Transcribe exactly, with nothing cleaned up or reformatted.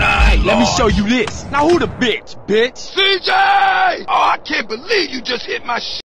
nine. Let me show you this. Now who the bitch, bitch? C J! Oh, I can't believe you just hit my shit.